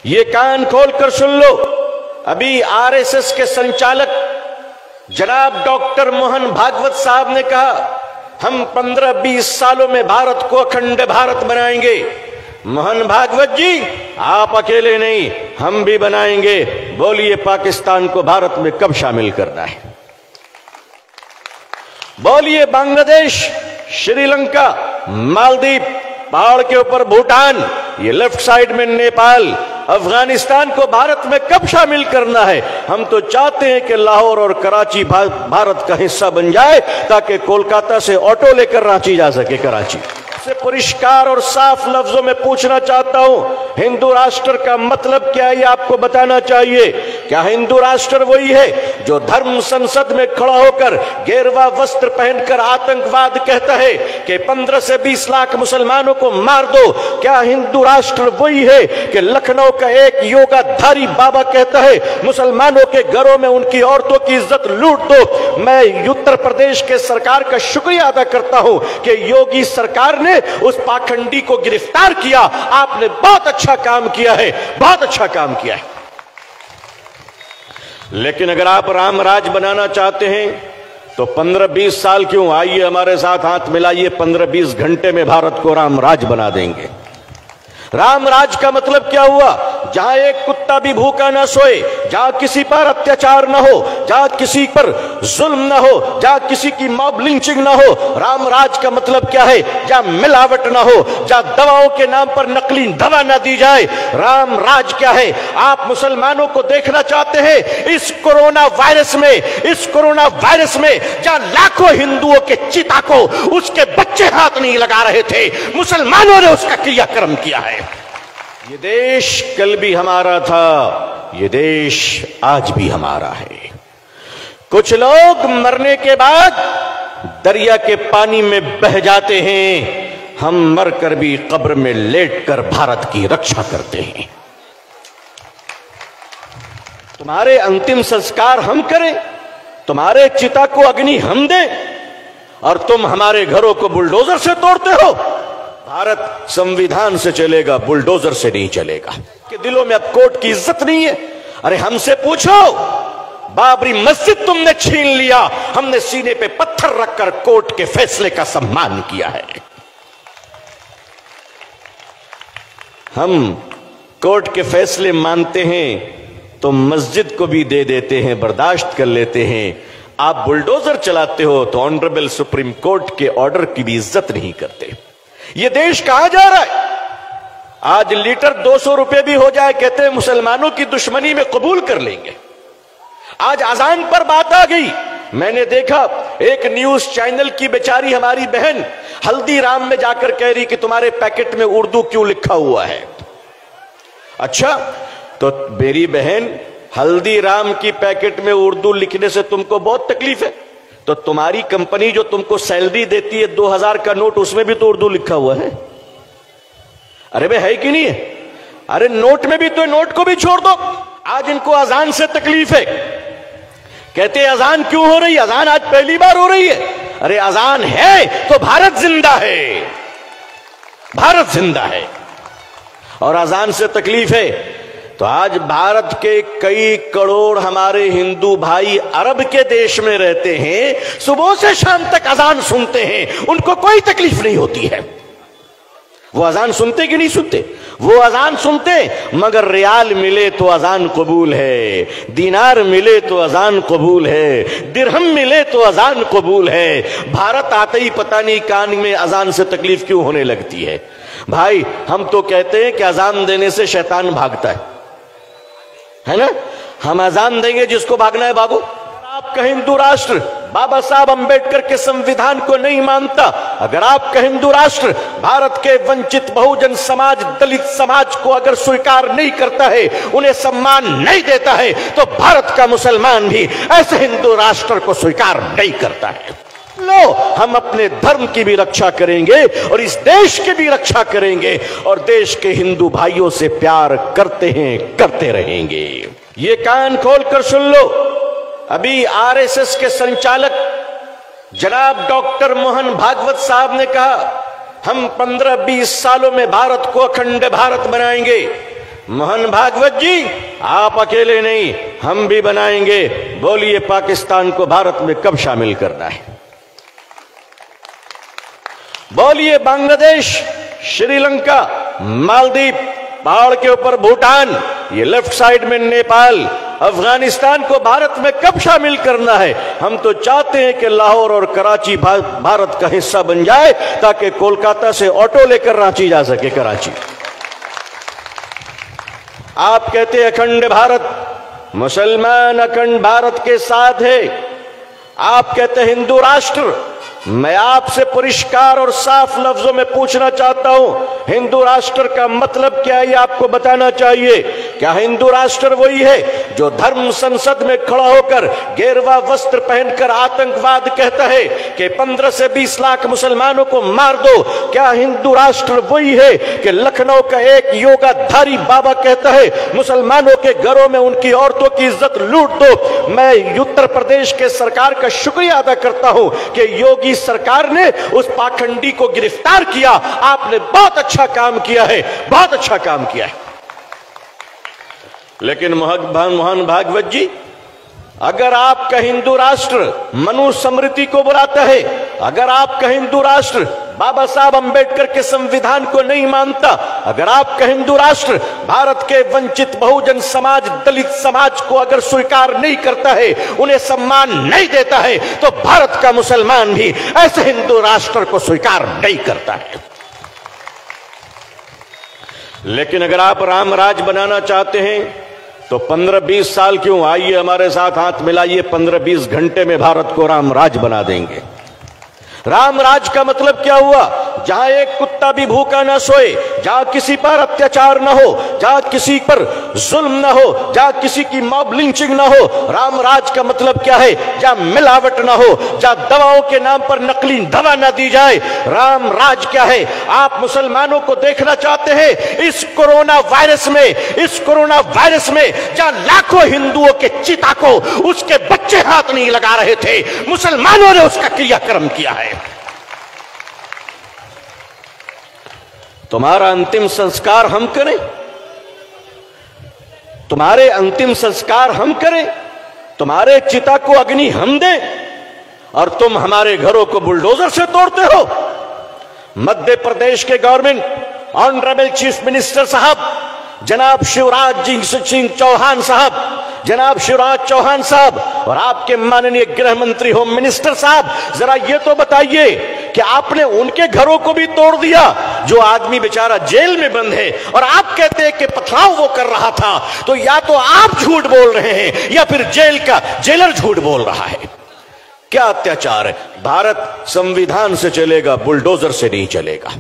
ये कान खोलकर सुन लो, अभी आरएसएस के संचालक जनाब डॉक्टर मोहन भागवत साहब ने कहा हम 15-20 सालों में भारत को अखंड भारत बनाएंगे। मोहन भागवत जी, आप अकेले नहीं, हम भी बनाएंगे। बोलिए पाकिस्तान को भारत में कब शामिल करना है? बोलिए बांग्लादेश, श्रीलंका, मालदीव, पहाड़ के ऊपर भूटान, ये लेफ्ट साइड में नेपाल, अफगानिस्तान को भारत में कब शामिल करना है? हम तो चाहते हैं कि लाहौर और कराची भारत का हिस्सा बन जाए ताकि कोलकाता से ऑटो लेकर रांची जा सके। कराची से परिष्कार और साफ लफ्जों में पूछना चाहता हूं, हिंदू राष्ट्र का मतलब क्या है? आपको बताना चाहिए। क्या हिंदू राष्ट्र वही है जो धर्म संसद में खड़ा होकर गेरुआ वस्त्र पहनकर आतंकवाद कहता है कि 15 से 20 लाख मुसलमानों को मार दो? क्या हिंदू राष्ट्र वही है कि लखनऊ का एक योगाधारी बाबा कहता है मुसलमानों के घरों में उनकी औरतों की इज्जत लूट दो? मैं उत्तर प्रदेश के सरकार का शुक्रिया अदा करता हूं कि योगी सरकार ने उस पाखंडी को गिरफ्तार किया। आपने बहुत अच्छा काम किया है, बहुत अच्छा काम किया है। लेकिन अगर आप राम राज बनाना चाहते हैं तो 15-20 साल क्यों? आइए हमारे साथ हाथ मिलाइए, 15-20 घंटे में भारत को राम राज बना देंगे। राम राज का मतलब क्या हुआ? जहां एक कुत्ता भी भूखा ना सोए, जहां किसी पर अत्याचार ना हो, जहां किसी पर जुल्म ना हो, जहां किसी की मॉब लिंचिंग ना हो। राम राज का मतलब क्या है? जहां मिलावट ना हो, जहां दवाओं के नाम पर नकली दवा ना दी जाए। राम राज क्या है? आप मुसलमानों को देखना चाहते हैं इस कोरोना वायरस में, जहां लाखों हिंदुओं के चिता को उसके बच्चे हाथ नहीं लगा रहे थे, मुसलमानों ने उसका क्रियाक्रम किया है। ये देश कल भी हमारा था, ये देश आज भी हमारा है। कुछ लोग मरने के बाद दरिया के पानी में बह जाते हैं, हम मरकर भी कब्र में लेटकर भारत की रक्षा करते हैं। तुम्हारे अंतिम संस्कार हम करें, तुम्हारे चिता को अग्नि हम दें, और तुम हमारे घरों को बुलडोजर से तोड़ते हो। भारत संविधान से चलेगा, बुलडोजर से नहीं चलेगा। कि दिलों में अब कोर्ट की इज्जत नहीं है। अरे हमसे पूछो, बाबरी मस्जिद तुमने छीन लिया, हमने सीने पे पत्थर रखकर कोर्ट के फैसले का सम्मान किया है। हम कोर्ट के फैसले मानते हैं तो मस्जिद को भी दे देते हैं, बर्दाश्त कर लेते हैं। आप बुलडोजर चलाते हो तो ऑनरेबल सुप्रीम कोर्ट के ऑर्डर की भी इज्जत नहीं करते। ये देश कहां जा रहा है? आज लीटर 200 रुपए भी हो जाए, कहते हैं मुसलमानों की दुश्मनी में कबूल कर लेंगे। आज अजान पर बात आ गई। मैंने देखा एक न्यूज चैनल की बेचारी हमारी बहन हल्दीराम में जाकर कह रही कि तुम्हारे पैकेट में उर्दू क्यों लिखा हुआ है। अच्छा, तो मेरी बहन, हल्दीराम की पैकेट में उर्दू लिखने से तुमको बहुत तकलीफ है, तो तुम्हारी कंपनी जो तुमको सैलरी देती है 2000 का नोट, उसमें भी तो उर्दू लिखा हुआ है। अरे भाई, है कि नहीं है? अरे नोट में भी तो, नोट को भी छोड़ दो। आज इनको अजान से तकलीफ है, कहते हैं अजान क्यों हो रही है? अजान आज पहली बार हो रही है। अरे अजान है तो भारत जिंदा है, भारत जिंदा है। और अजान से तकलीफ है तो आज भारत के कई करोड़ हमारे हिंदू भाई अरब के देश में रहते हैं, सुबह से शाम तक अजान सुनते हैं, उनको कोई तकलीफ नहीं होती है। वो अजान सुनते कि नहीं सुनते? वो अजान सुनते, मगर रियाल मिले तो अजान कबूल है, दिनार मिले तो अजान कबूल है, दिरहम मिले तो अजान कबूल है। भारत आते ही पता नहीं कान में अजान से तकलीफ क्यों होने लगती है। भाई, हम तो कहते हैं कि अजान देने से शैतान भागता है ना? हम अजान देंगे, जिसको भागना है भागो। आपका हिंदू राष्ट्र बाबा साहब अंबेडकर के संविधान को नहीं मानता, अगर आपका हिंदू राष्ट्र भारत के वंचित बहुजन समाज, दलित समाज को अगर स्वीकार नहीं करता है, उन्हें सम्मान नहीं देता है, तो भारत का मुसलमान भी ऐसे हिंदू राष्ट्र को स्वीकार नहीं करता है। लो, हम अपने धर्म की भी रक्षा करेंगे और इस देश की भी रक्षा करेंगे, और देश के हिंदू भाइयों से प्यार करते हैं, करते रहेंगे। ये कान खोलकर सुन लो, अभी आरएसएस के संचालक जनाब डॉक्टर मोहन भागवत साहब ने कहा हम 15-20 सालों में भारत को अखंड भारत बनाएंगे। मोहन भागवत जी, आप अकेले नहीं, हम भी बनाएंगे। बोलिए पाकिस्तान को भारत में कब शामिल करना है? बोलिए बांग्लादेश, श्रीलंका, मालदीव, पहाड़ के ऊपर भूटान, ये लेफ्ट साइड में नेपाल, अफगानिस्तान को भारत में कब शामिल करना है? हम तो चाहते हैं कि लाहौर और कराची भारत का हिस्सा बन जाए, ताकि कोलकाता से ऑटो लेकर रांची जा सके, कराची। आप कहते हैं अखंड भारत, मुसलमान अखंड भारत के साथ है। आप कहते हैं हिंदू राष्ट्र। मैं आपसे परिष्कार और साफ लफ्जों में पूछना चाहता हूं, हिंदू राष्ट्र का मतलब क्या है, ये आपको बताना चाहिए। क्या हिंदू राष्ट्र वही है जो धर्म संसद में खड़ा होकर गेरुआ वस्त्र पहनकर आतंकवाद कहता है कि 15 से 20 लाख मुसलमानों को मार दो? क्या हिंदू राष्ट्र वही है कि लखनऊ का एक योगाधारी बाबा कहता है मुसलमानों के घरों में उनकी औरतों की इज्जत लूट दो? मैं उत्तर प्रदेश के सरकार का शुक्रिया अदा करता हूं कि योगी सरकार ने उस पाखंडी को गिरफ्तार किया। आपने बहुत अच्छा काम किया है, बहुत अच्छा काम किया है। लेकिन मोहन भागवत जी, अगर आपका हिंदू राष्ट्र मनुस्मृति को बुलाता है, अगर आपका हिंदू राष्ट्र बाबा साहब अंबेडकर के संविधान को नहीं मानता, अगर आपका हिंदू राष्ट्र भारत के वंचित बहुजन समाज, दलित समाज को अगर स्वीकार नहीं करता है, उन्हें सम्मान नहीं देता है, तो भारत का मुसलमान भी ऐसे हिंदू राष्ट्र को स्वीकार नहीं करता है। लेकिन अगर आप राम राज बनाना चाहते हैं तो 15-20 साल क्यों, आइए हमारे साथ हाथ मिलाइए, 15-20 घंटे में भारत को राम राज बना देंगे। राम राज का मतलब क्या हुआ? जहां एक कुत्ता भी भूखा ना सोए, जहां किसी पर अत्याचार ना हो, जहां किसी पर जुल्म ना हो, जहां किसी की मॉब लिंचिंग ना हो। राम राज का मतलब क्या है? जहां मिलावट ना हो, जहां दवाओं के नाम पर नकली दवा ना दी जाए। राम राज क्या है? आप मुसलमानों को देखना चाहते हैं इस कोरोना वायरस में, इस कोरोना वायरस में जहां लाखों हिंदुओं के चिता को उसके बच्चे हाथ नहीं लगा रहे थे, मुसलमानों ने उसका क्रियाक्रम किया है। तुम्हारा अंतिम संस्कार हम करें, तुम्हारे अंतिम संस्कार हम करें, तुम्हारे चिता को अग्नि हम दें, और तुम हमारे घरों को बुलडोजर से तोड़ते हो। मध्य प्रदेश के गवर्नमेंट, ऑनरेबल चीफ मिनिस्टर साहब जनाब शिवराज सिंह चौहान साहब, जनाब शिवराज चौहान साहब, और आपके माननीय गृह मंत्री होम मिनिस्टर साहब, जरा ये तो बताइए कि आपने उनके घरों को भी तोड़ दिया जो आदमी बेचारा जेल में बंद है, और आप कहते हैं कि पथराव वो कर रहा था। तो या तो आप झूठ बोल रहे हैं या फिर जेल का जेलर झूठ बोल रहा है। क्या अत्याचार है? भारत संविधान से चलेगा, बुलडोजर से नहीं चलेगा।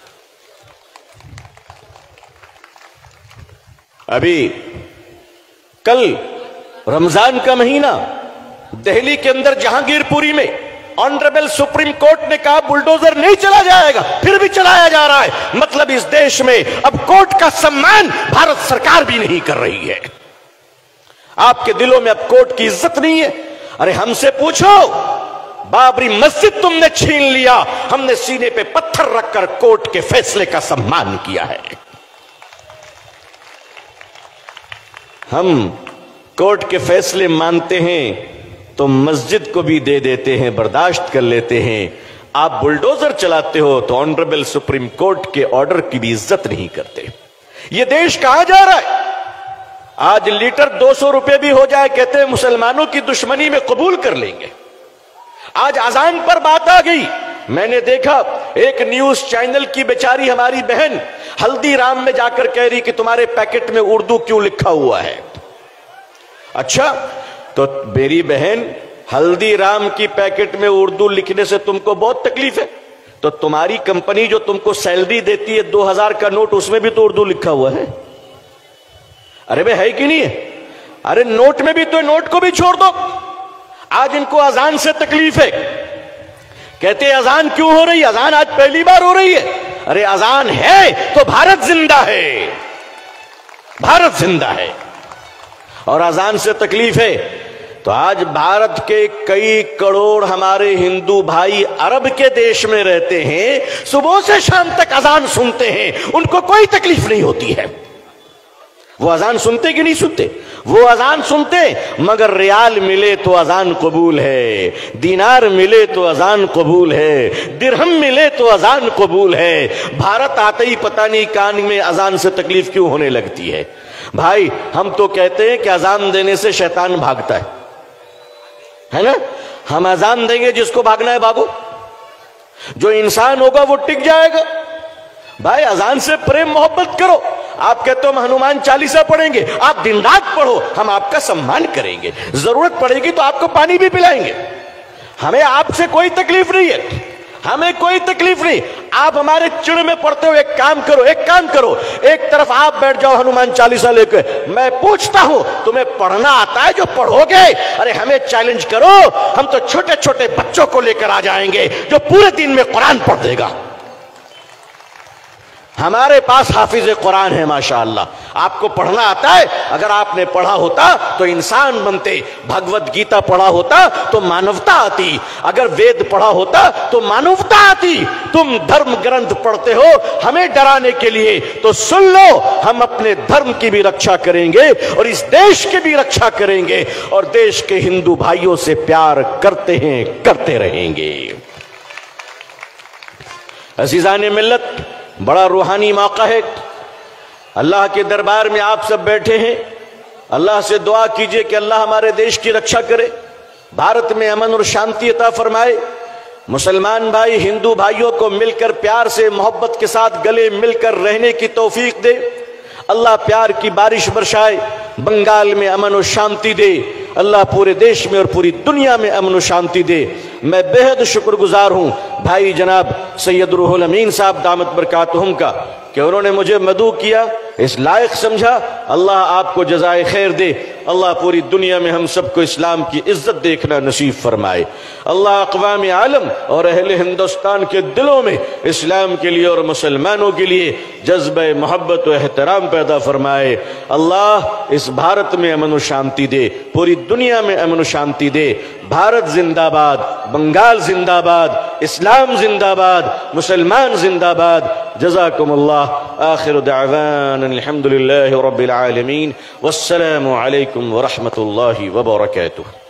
अभी कल रमजान का महीना, दिल्ली के अंदर जहांगीरपुरी में ऑनरेबल सुप्रीम कोर्ट ने कहा बुलडोजर नहीं चला जाएगा, फिर भी चलाया जा रहा है। मतलब इस देश में अब कोर्ट का सम्मान भारत सरकार भी नहीं कर रही है। आपके दिलों में अब कोर्ट की इज्जत नहीं है। अरे हमसे पूछो, बाबरी मस्जिद तुमने छीन लिया, हमने सीने पे पत्थर रखकर कोर्ट के फैसले का सम्मान किया है। हम कोर्ट के फैसले मानते हैं तो मस्जिद को भी दे देते हैं, बर्दाश्त कर लेते हैं। आप बुलडोजर चलाते हो तो ऑनरेबल सुप्रीम कोर्ट के ऑर्डर की भी इज्जत नहीं करते। ये देश कहां जा रहा है? आज लीटर 200 रुपए भी हो जाए, कहते हैं मुसलमानों की दुश्मनी में कबूल कर लेंगे। आज अजान पर बात आ गई। मैंने देखा एक न्यूज चैनल की बेचारी हमारी बहन हल्दीराम में जाकर कह रही कि तुम्हारे पैकेट में उर्दू क्यों लिखा हुआ है। अच्छा, तो मेरी बहन, हल्दीराम की पैकेट में उर्दू लिखने से तुमको बहुत तकलीफ है, तो तुम्हारी कंपनी जो तुमको सैलरी देती है 2000 का नोट, उसमें भी तो उर्दू लिखा हुआ है। अरे भाई, है कि नहीं है? अरे नोट में भी तो, नोट को भी छोड़ दो। आज इनको अजान से तकलीफ है, कहते हैं अजान क्यों हो रही है? अजान आज पहली बार हो रही है। अरे अजान है तो भारत जिंदा है, भारत जिंदा है। और अजान से तकलीफ है तो आज भारत के कई करोड़ हमारे हिंदू भाई अरब के देश में रहते हैं, सुबह से शाम तक अजान सुनते हैं, उनको कोई तकलीफ नहीं होती है। वो अजान सुनते कि नहीं सुनते? वो अजान सुनते, मगर रियाल मिले तो अजान कबूल है, दीनार मिले तो अजान कबूल है, दिरहम मिले तो अजान कबूल है। भारत आते ही पता नहीं कान में अजान से तकलीफ क्यों होने लगती है। भाई हम तो कहते हैं कि अजान देने से शैतान भागता है ना? हम अजान देंगे जिसको भागना है बाबू, जो इंसान होगा वो टिक जाएगा। भाई अजान से प्रेम मोहब्बत करो। आप कहते हो हम हनुमान चालीसा पढ़ेंगे, आप दिन रात पढ़ो, हम आपका सम्मान करेंगे, जरूरत पड़ेगी तो आपको पानी भी पिलाएंगे। हमें आपसे कोई तकलीफ नहीं है, हमें कोई तकलीफ नहीं। आप हमारे चिड़ में पड़ते हो, एक काम करो, एक तरफ आप बैठ जाओ हनुमान चालीसा लेकर, मैं पूछता हूं तुम्हें पढ़ना आता है जो पढ़ोगे? अरे हमें चैलेंज करो, हम तो छोटे छोटे बच्चों को लेकर आ जाएंगे जो पूरे दिन में कुरान पढ़ देगा। हमारे पास हाफिज कुरान है माशाअल्लाह। आपको पढ़ना आता है? अगर आपने पढ़ा होता तो इंसान बनते, भगवत गीता पढ़ा होता तो मानवता आती, अगर वेद पढ़ा होता तो मानवता आती। तुम धर्म ग्रंथ पढ़ते हो हमें डराने के लिए, तो सुन लो, हम अपने धर्म की भी रक्षा करेंगे और इस देश की भी रक्षा करेंगे और देश के हिंदू भाइयों से प्यार करते हैं, करते रहेंगे। अजीजान मिल्लत, बड़ा रूहानी मौका है। अल्लाह के दरबार में आप सब बैठे हैं। अल्लाह से दुआ कीजिए कि अल्लाह हमारे देश की रक्षा करे, भारत में अमन और शांति अता फरमाए। मुसलमान भाई हिंदू भाइयों को मिलकर प्यार से मोहब्बत के साथ गले मिलकर रहने की तौफीक दे। अल्लाह प्यार की बारिश बरसाए, बंगाल में अमन और शांति दे। अल्लाह पूरे देश में और पूरी दुनिया में अमन और शांति दे। मैं बेहद शुक्रगुजार हूं भाई जनाब सैयद रूहुल अमीन साहब दामत बरकातुहुम का कि उन्होंने मुझे मदऊ किया, इस लायक समझा। अल्लाह आपको जज़ाए खैर दे। अल्लाह पूरी दुनिया में हम सबको इस्लाम की इज्जत देखना नसीब फरमाए। अल्लाह अक़वाम आलम और अहले हिंदुस्तान के दिलों में इस्लाम के लिए और मुसलमानों के लिए जज्बे मोहब्बत व एहतराम पैदा फरमाए। अल्लाह इस भारत में अमन व शांति दे, पूरी दुनिया में अमन व शांति दे। भारत जिंदाबाद, बंगाल जिंदाबाद, इस्लाम जिंदाबाद, मुसलमान जिंदाबाद। जज़ाकुमुल्लाह। आखिर दावाना अल्हम्दुलिल्लाहि रब्बिल आलमीन। वस्सलामु अलैकुम व रहमतुल्लाहि व बरकातुहू।